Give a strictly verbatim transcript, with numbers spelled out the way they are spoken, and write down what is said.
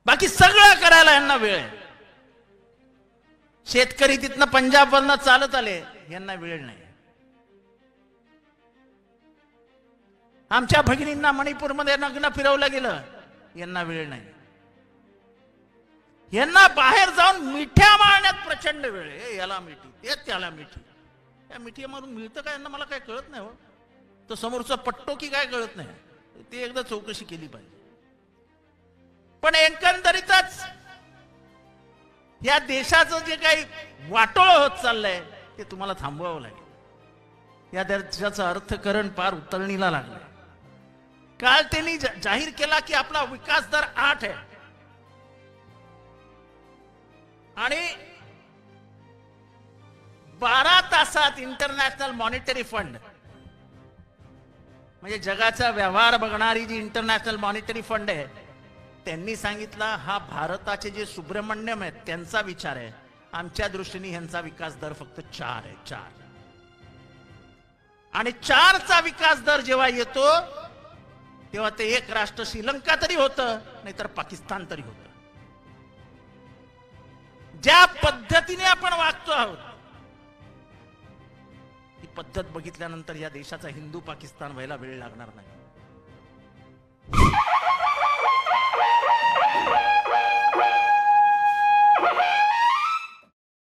बाकी सगळं करायला यांना वेळ आहे. शेतकरी तिथनं पंजाब वरनं चालत आले, यांना वेळ नाही. आमच्या भगिनींना मणिपूरमध्ये नग्न फिरवलं गेलं, यांना वेळ नाही. यांना बाहेर जाऊन मिठ्या मारण्यात प्रचंड वेळ आहे. याला मिठी, ते त्याला मिठी. या मिठी मारून मिळतं काय यांना मला काय कळत नाही हो. तो समोरचा पट्टो की काय कळत नाही, ते एकदा चौकशी केली पाहिजे. पण एकंदरीतच या देशाचं जे काही वाटोळ होत चाललंय ते तुम्हाला थांबवावं लागेल. या देशाचं अर्थकरण पार उतरणीला लागलंय. काल त्यांनी जाहीर केला की आपला विकास दर आठ आहे आणि बारा तासात इंटरनॅशनल मॉनिटरी फंड म्हणजे जगाचा व्यवहार बघणारी जी इंटरनॅशनल मॉनिटरी फंड आहे, त्यांनी सांगितलं हा भारताचे जे सुब्रमण्यम आहेत त्यांचा विचार आहे. आमच्या दृष्टीने ह्यांचा विकास दर फक्त चार आहे. चार आणि चारचा विकास दर जेव्हा येतो तेव्हा ते एक राष्ट्र श्रीलंका तरी होतं, नाहीतर पाकिस्तान तरी होतं. ज्या पद्धतीने आपण वागतो आहोत ही पद्धत बघितल्यानंतर या देशाचा हिंदू पाकिस्तान व्हायला वेळ लागणार नाही.